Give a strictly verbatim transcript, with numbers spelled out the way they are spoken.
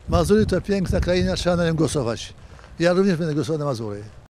Mazury to piękna kraina, trzeba na nią głosować. Ja również będę głosował na Mazury.